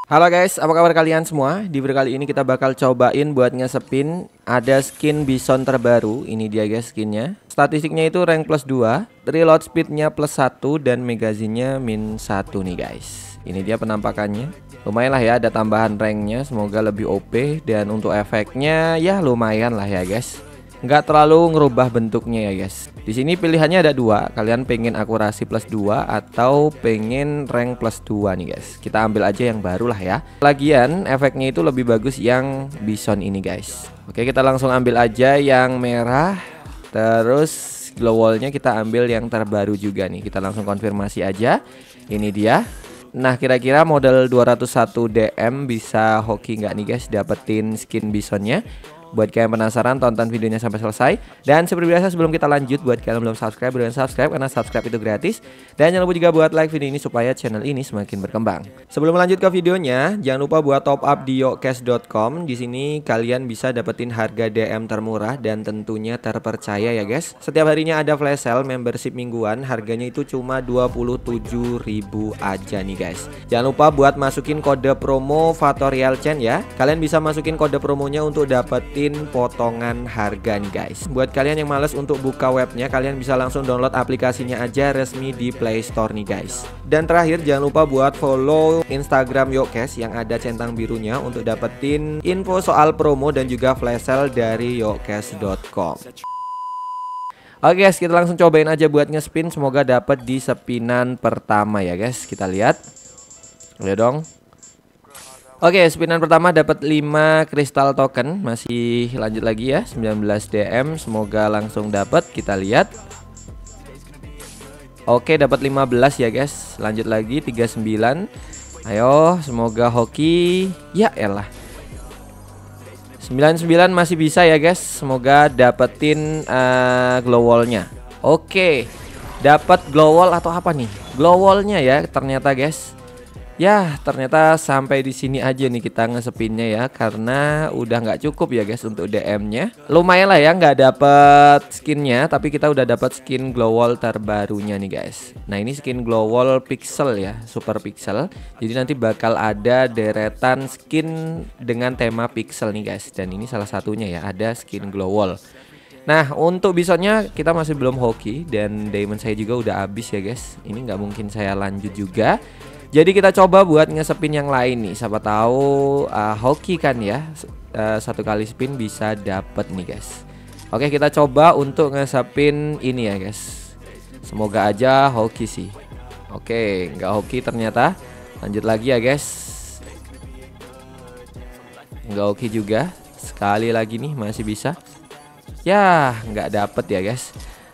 Halo guys, apa kabar kalian semua? Di video kali ini kita bakal cobain buat ngesepin ada skin bison terbaru. Ini dia guys skinnya. Statistiknya itu rank plus 2, reload speednya plus 1, dan magazinnya min 1 nih guys. Ini dia penampakannya. Lumayan lah ya, ada tambahan ranknya. Semoga lebih OP. Dan untuk efeknya ya lumayan lah ya guys. Nggak terlalu ngerubah bentuknya ya guys. Di sini pilihannya ada dua. Kalian pengen akurasi plus 2 atau pengen rank plus 2 nih guys. Kita ambil aja yang baru lah ya. Lagian efeknya itu lebih bagus yang bison ini guys. Oke, kita langsung ambil aja yang merah. Terus glow wallnya kita ambil yang terbaru juga nih. Kita langsung konfirmasi aja. Ini dia. Nah, kira-kira model 201 DM bisa hoki nggak nih guys dapetin skin bisonnya? Buat kalian penasaran, tonton videonya sampai selesai. Dan seperti biasa sebelum kita lanjut, buat kalian belum subscribe, berikan subscribe karena subscribe itu gratis. Dan jangan lupa juga buat like video ini supaya channel ini semakin berkembang. Sebelum lanjut ke videonya, jangan lupa buat top up di yocash.com. Di sini kalian bisa dapetin harga DM termurah dan tentunya terpercaya ya guys. Setiap harinya ada flash sale membership mingguan, harganya itu cuma 27.000 aja nih guys. Jangan lupa buat masukin kode promo Fatorialchen ya. Kalian bisa masukin kode promonya untuk dapetin potongan harga nih guys. Buat kalian yang males untuk buka webnya, kalian bisa langsung download aplikasinya aja resmi di Play Store nih guys. Dan terakhir jangan lupa buat follow Instagram Yocash yang ada centang birunya untuk dapetin info soal promo dan juga flash sale dari yocash.com. Oke guys, kita langsung cobain aja buat ngespin. Semoga dapat di sepinan pertama ya guys. Kita lihat. Lihat dong. Oke, spinan pertama dapat 5 kristal token. Masih lanjut lagi ya, 19 DM. Semoga langsung dapat. Kita lihat. Oke, dapat 15 ya guys. Lanjut lagi 39. Ayo, semoga hoki. Ya elah. 99 masih bisa ya guys. Semoga dapetin glow wallnya. Oke, dapat glow wall atau apa nih? Glow wallnya ya ternyata guys. Ya, ternyata sampai di sini aja nih kita ngesepinnya ya, karena udah nggak cukup ya guys untuk DM-nya. Lumayan lah ya nggak dapet skinnya, tapi kita udah dapat skin glow wall terbarunya nih guys. Nah, ini skin glow wall pixel ya, super pixel. Jadi nanti bakal ada deretan skin dengan tema pixel nih guys. Dan ini salah satunya ya, ada skin glow wall. Nah, untuk bisonnya kita masih belum hoki dan diamond saya juga udah habis ya guys. Ini nggak mungkin saya lanjut juga. Jadi kita coba buat ngesepin yang lain nih. Siapa tahu hoki kan ya. Satu kali spin bisa dapet nih guys. Oke, kita coba untuk ngesepin ini ya guys. Semoga aja hoki sih. Oke, nggak hoki ternyata. Lanjut lagi ya guys. Nggak hoki juga. Sekali lagi nih masih bisa. Ya, nggak dapet ya guys.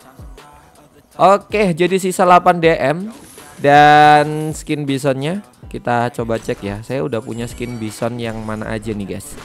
Oke, jadi sisa 8 DM. Dan skin bisonnya kita coba cek ya. Saya udah punya skin bison yang mana aja nih guys.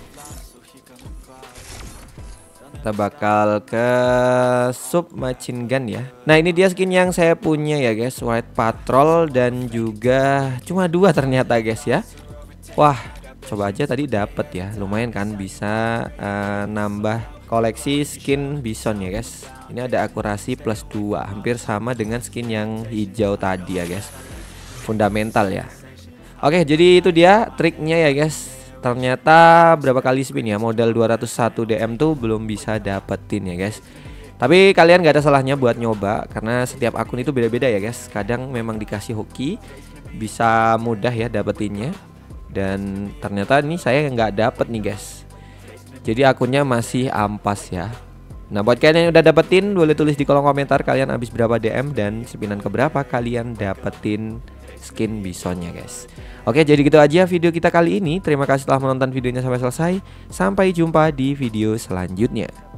Kita bakal ke sub machine gun ya. Nah, ini dia skin yang saya punya ya guys, White Patrol. Dan juga cuma 2 ternyata guys ya. Wah, coba aja tadi dapet ya. Lumayan kan, bisa nambah koleksi skin bison ya guys. Ini ada akurasi plus 2, hampir sama dengan skin yang hijau tadi ya guys. Fundamental ya. Oke, jadi itu dia triknya ya guys. Ternyata berapa kali spin ya, modal 201 DM tuh belum bisa dapetin ya guys. Tapi kalian gak ada salahnya buat nyoba, karena setiap akun itu beda-beda ya guys. Kadang memang dikasih hoki bisa mudah ya dapetinnya. Dan ternyata nih saya nggak dapet nih guys. Jadi akunnya masih ampas ya. Nah, buat kalian yang udah dapetin, boleh tulis di kolom komentar kalian habis berapa DM dan spinan keberapa kalian dapetin skin bisonnya guys. Oke, jadi gitu aja video kita kali ini. Terima kasih telah menonton videonya sampai selesai. Sampai jumpa di video selanjutnya.